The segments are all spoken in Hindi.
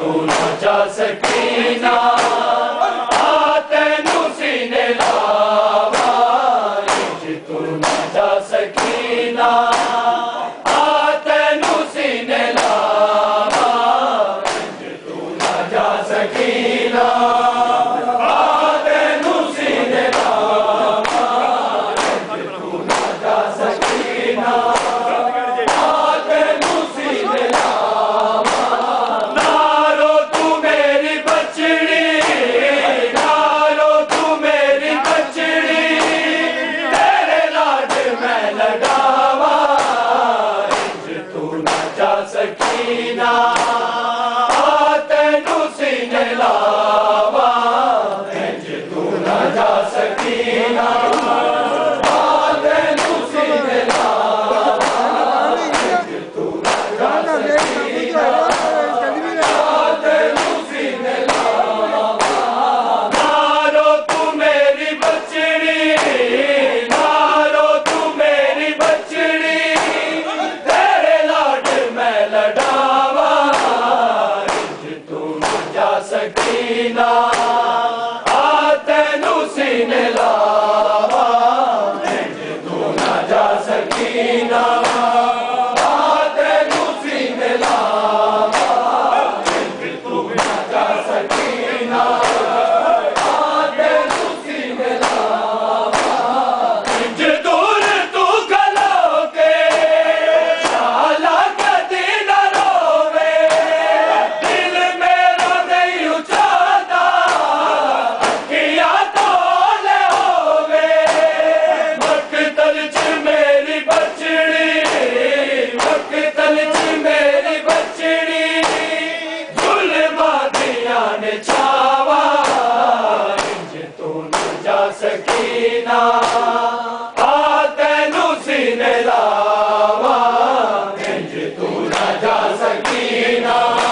तू ना जा सकीना तेनू सीने लावा इंज तू ना जा सकीना तेनू सीने लावा इंज तू ना जा सकीना तेनू सीने लावा इंज तू ना जा सकीना तेनू सीने लावा नारो तू मेरी बचड़ी नारो तू मेरी बचड़ी तेरे लाड मैं लगावा इंज तू ना जा सकीना तेनू सीने लावा इंज तू ना जा सकीना तेनू सीने लावा इंज तू ना जा सकीना तेनू सीने लावा नारो तू मेरी बचड़ी नारो तू मेरी बचड़ी तेरे लाड मैं लड़ावा इंज तू ना जा सकीना तेनू सीने लावा इंज तू ना जा सकीना तेनू सीने लावा इंज तू ना जा सकीना तेनू सीने लावा इंज दूर तू खलो के शाला कदी न रोवे दिल मेरा नहीं उचाता अखियां तोले होवे मकतल च मेरी बचड़ी मकतल च मेरी बचड़ी जुल्मा दिया ने छावा इंज तू न जा सकीना तेनू सीने लावा इंज तू न जा सकीना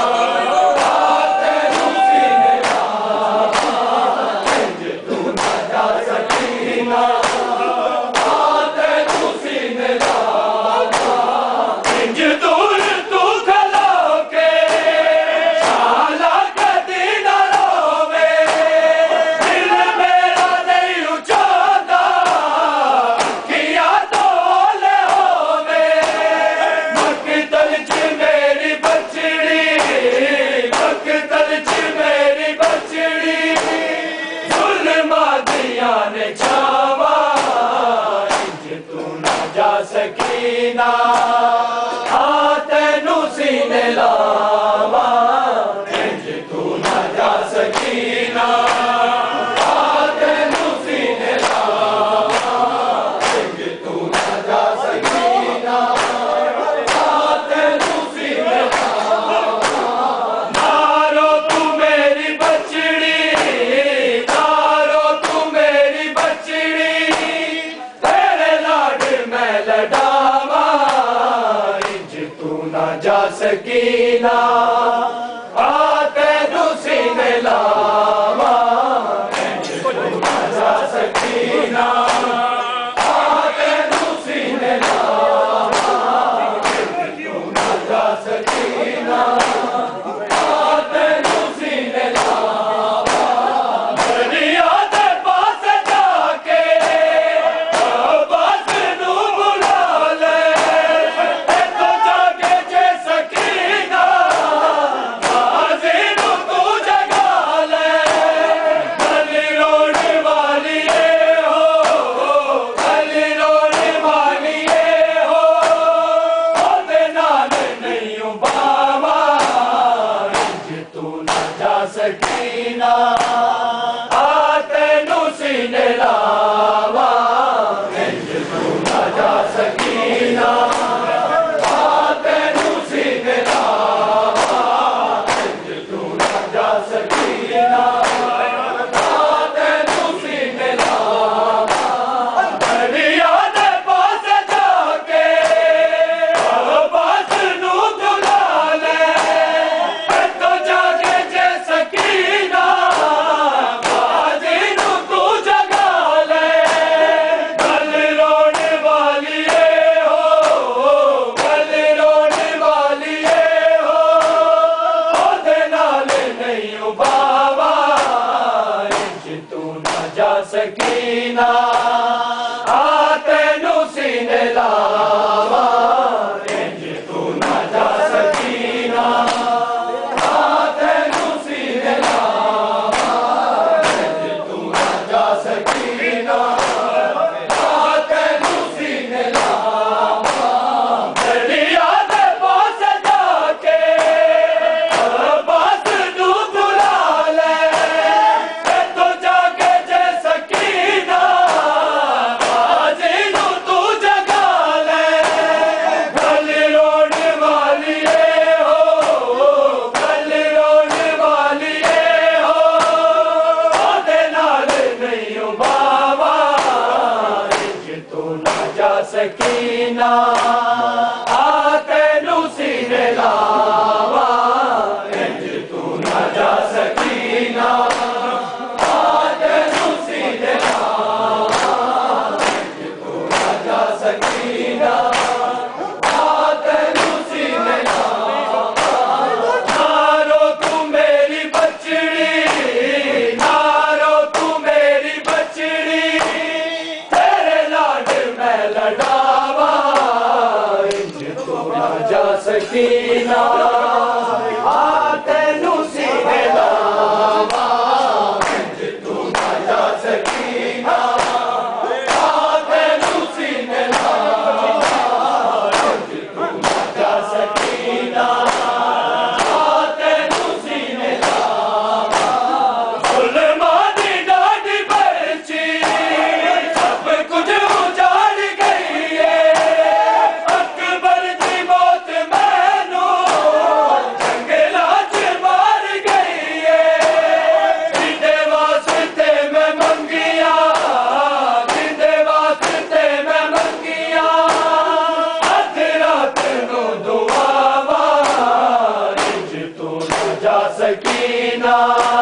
तेनू सीने लावा इंज तू न जा सकीना तेनू सीने लावा इंज दूर तू खलो के शाला कदी न रोवे दिल मेरा नहीं उचाता अखियां तोले होवे मकतल च मेरी बचड़ी मकतल च मेरी बचड़ी जुल्मा दिया ने छावा इंज तू ना जा सकीना तेनू सीने लावा इंज तू ना जा सकीना तेनू सीने लावा इंज तू ना जा सकीना तेनू सीने लावा नारो तू मेरी बचड़ी नारो तू मेरी बचड़ी तेरे लाड मैं लड़ावा इंज तू ना जा सकीना तेनू सीने लावा इंज तू ना जा सकीना तेनू सीने लावा इंज तू ना जा सकीना तेनू सीने लावा दरिया दे पास जाके बस नू बुला ले तो जाके जे सकीना बाजी नू तू जगा ले गली रोड वाली हो गली रोड वाली हो ओदे नाल नहीं बावा सकीना आ तेनू सीने लावा इंज तू ना जा सकीना आ तेनू सीने लावा इंज तू ना जा सकीना आ तेनू सीने लावा दरिया दे पास जाके बस तू बुला ले तो जाके जे सकीना बाजी नू तू जगा ले गल रोड वाली हो गल रोड वाली हो ओदे नाल नहीं हो बाबा इंज तू ना जा सकीना आ तेनू सीने लावा इंज तू ना जा सकीना आ तेनू सीने लावा इंज तू ना जा सकीना आ तेनू सीने लावा नारो तू मेरी बचड़ी नारो तू मेरी बचड़ी तेरे लाड मैं लड़ावा इंज तू ना जा सकीना आ तेनू सीने लावा इंज तू ना जा सकीना आ तेनू सीने लावा इंज तू ना जा सकीना आ तेनू सीने लावा जुल्मा दी डाढ़ी बरछी सब कुछ उजाड़ गई है अकबर दी मौत मैनू जंगला च मार गई है जिंदे वास्ते मैं मंगिया जिंदे वास्ते मैं मंगिया अध रात नू दुआवा इंज तू ना जा सकीना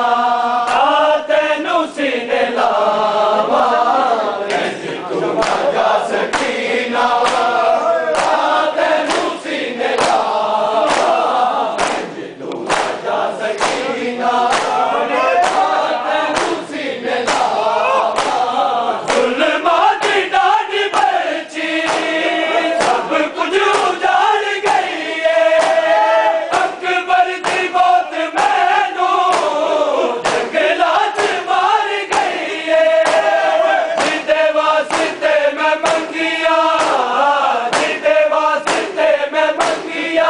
आ तेनू सीने लावा इंज तू ना जा सकीना आ तेनू सीने लावा इंज तू ना जा सकीना आ तेनू सीने लावा जुल्मा दी डाढ़ी बरछी सब कुछ उजाड़ गई है अकबर दी मौत मैनू जंगला च मार गई है जिंदे वास्ते मैं मंगिया जिंदे वास्ते मैं मंगिया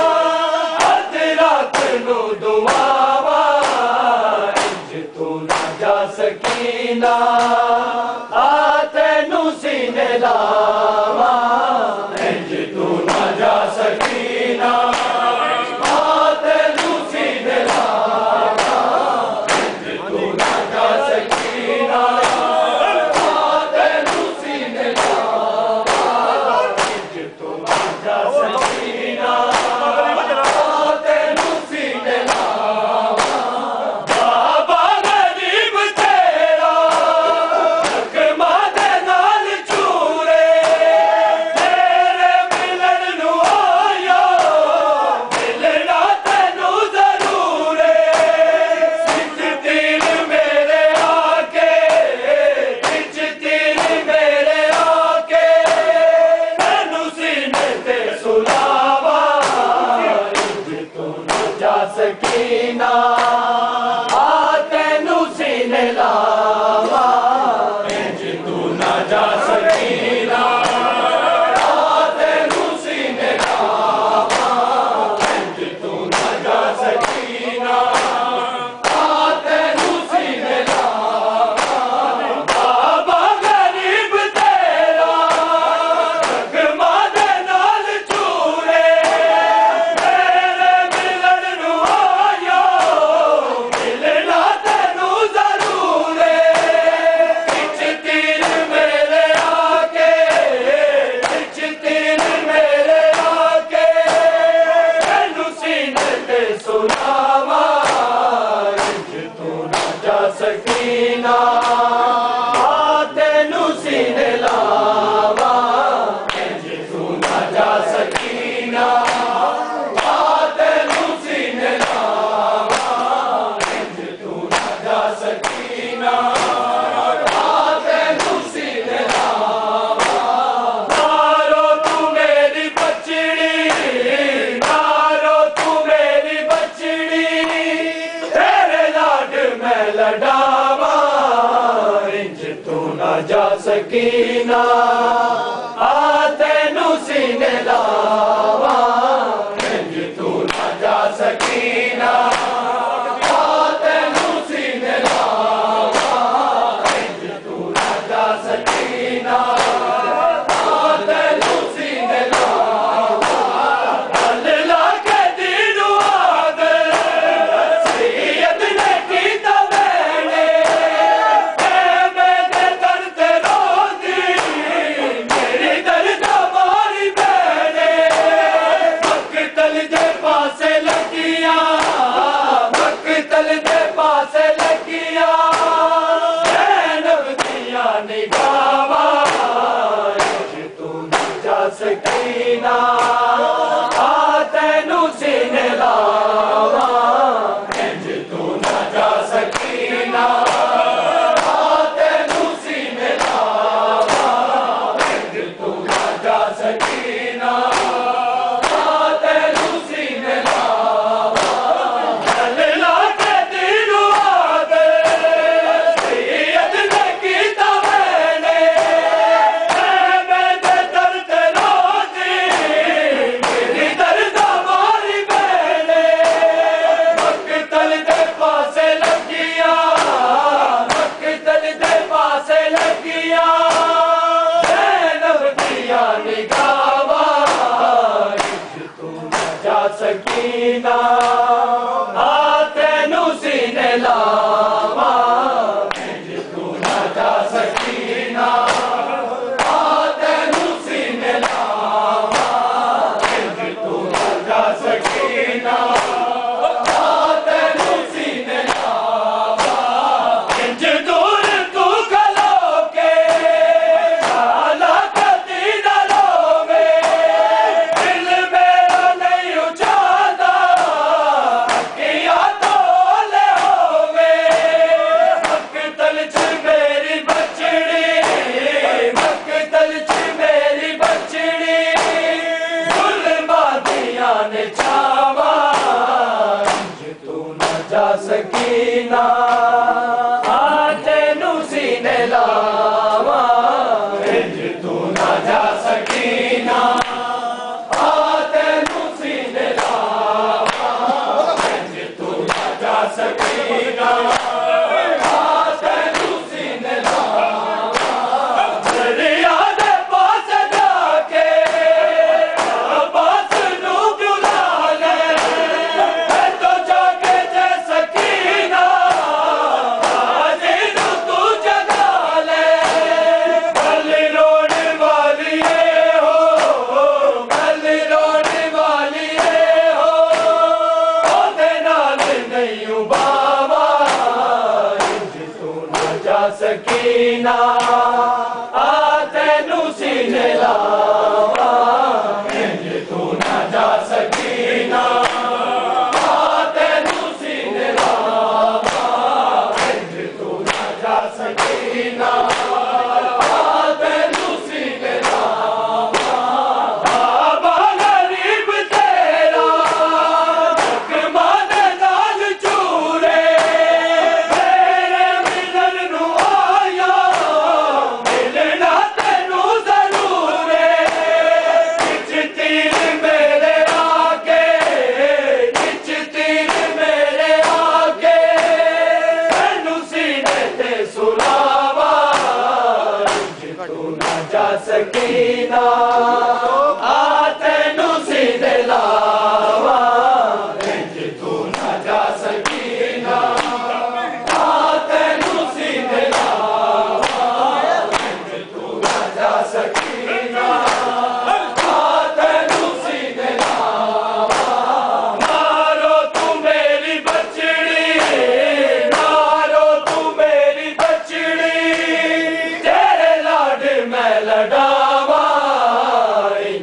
अध रात नू दुआवा इंज तू ना जा सकीना आ तेनू सीने लावा इंज तू ना जा सकीना आ तेनू सीने लावा इंज तू ना जा सकीना आ तेनू सीने लावा इंज तू ना जा सकीना आ तेनू सीने लावा बाबा गरीब तेरा जख्मा दे नाल चूरे तेरे मिलन नू आया मिलना तेनू जरूर सिच तीर मेरे आके सिच तीर मेरे आके तेनू सीने ते सुलावा इंज तू ना जा सकीना आ तेनू सीने लावा इंज तू ना जा सकीना आ तेनू सीने लावा इंज तू ना जा सकीना आ तेनू सीने लावा बाबा गरीब तेरा जख्मा दे नाल चूरे तेरे मिलन नू आया मिलना तेनू जरूर सिच तीर मेरे आके सिच तीर मेरे आके तेनू सीने ते सुलावा इंज तू ना जा सकीना आ तेनू सीने लावा इंज तू ना जा सकीना आ तेनू सीने लावा इंज तू ना जा सकीना आ तेनू सकीना आ तेनू सीने लावा इंज तू ना जा सकीना आ तेनू सीने लावा इंज तू ना जा सकीना आ तेनू सीने लावा अल्लाह के दीन आदे सैयद ने कीता मैंने मेरे दर्द रोदी मेरी दर्द मारी मैंने मक्तल दे पासे लगिया मक्तल दे पासे लगिया ज़ैनब दिया निगावा तू ना जा सकीना आ तेनू सीने लावा इंज तू ना जा सकीना आ तेनू सीने लावा इंज तू ना जा सकीना आ तेनू सीने लावा अल्लाह के दीन आदे सैयद ने कीता मैंने मेरे दर्द रोदी मेरी दर्द मारी मैंने मक्तल दे पासे लगिया मक्तल दे पासे लगिया ज़ैनब दिया निगावा इंज तू ना जा सकीना आ तेनू सीने लावा इंज तू ना जा सकीना आ तेनू सीने लावा इंज तू ना जा सकीना आ तेनू सीने लावा इंज दूर तू खलो के आला कदी न रोवे दिल मेरा नहीं उछादा किया तोले होवे मक्तल च मेरी बचड़ी मक्तल च मेरी बचड़ी जुल्मा दिया ने छावा इंज तू ना जा सकीना आ तेनू सीने लावा इंज तू ना जा सकीना आ तेनू सीने लावा इंज तू ना जा सकीना आ तेनू सीने लावा दरिया दे पास जाके अब्बास नू बुला ले मैं तो जाके जे सकीना आजी नू तू जगा ले कल रोने वाली हो कल रोने वाली हो ओदे नाल नहीं उबावा इंज तू ना जा सकीना आ तेनू सीने लावा इंज तू ना जा सकीना आ तेनू सीने लावा इंज तू ना जा सकीना आ तेनू सीने लावा बाबा गरीब तेरा जख्मा दे नाल चूरे तेरे मिलन नू आया मिलना तेनू जरूर किच तीर मेरे आगे किच तीर मेरे आगे तेनू सीने ते सुलावा इंज तू ना जा सकीना आ तेनू सीने लावा इंज तू ना जा सकीना आ तेनू सीने लावा इंज तू ना जा सकीना आ तेनू सीने लावा मारो तू मेरी बचड़ी मारो तू मेरी बचड़ी तेरे लाड मैं लडावा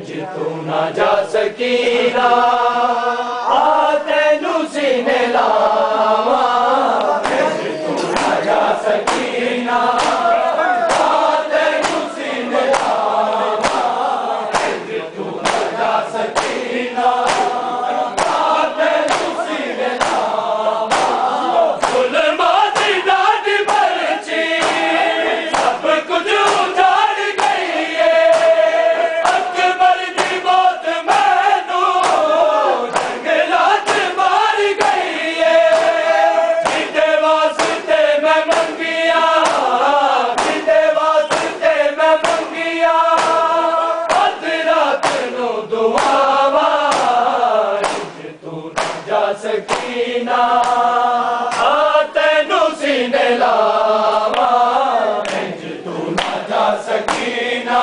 सकीना तेनू सीने लावा इंज तू ना जा सकीना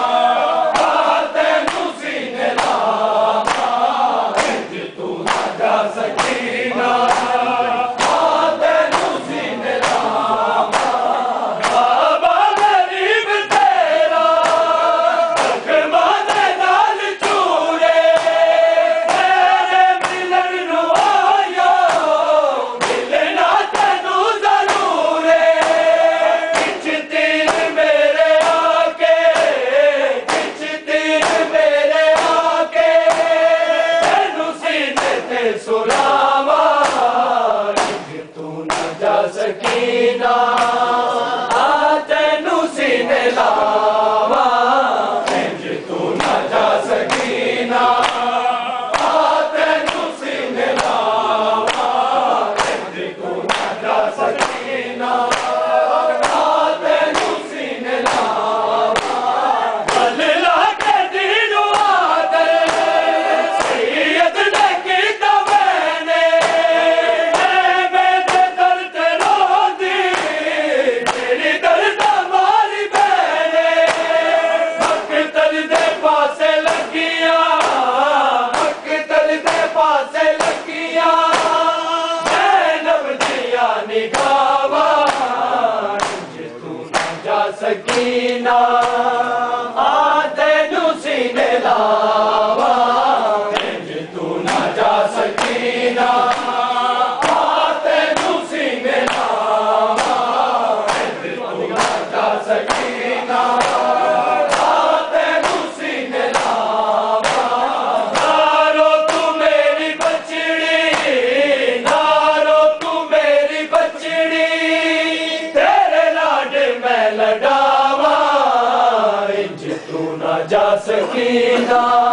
तेनू सीने लावा इंज तू ना जा सकीना तेनू सीने लावा बाबा गरीब तेरा जख्मां दे नाल चूरे तेरे मिलन नू आया मिलना तेनू जरूर किछ तीर मेरे आके किछ तीर मेरे आके तेनू सीने ते सुलावा तू ना जा सकीना तेनू सीने लावा इंज तू ना जा सकीना तेनू सीने लावा इंज तू ना जा सकीना तेनू सीने लावा अल्लाह के दीन आदर सैयद ने कीता मैंने मेरे दर्द रोंदी तेरी दर्द मारी मैंने मकतल दे पासे लगिया मकतल दे पासे लगिया ज़ैनब दिया निगावा इंज तू ना जा सकीना तेनू सीने लावा इंज तू ना जा सकीना तेनू सीने लावा इंज तू ना जा सकीना तेनू सीने लावा नारो तू मेरी बचड़ी नारो तू मेरी बचड़ी तेरे लाड मैं लडावा इंज तू ना जा सकीना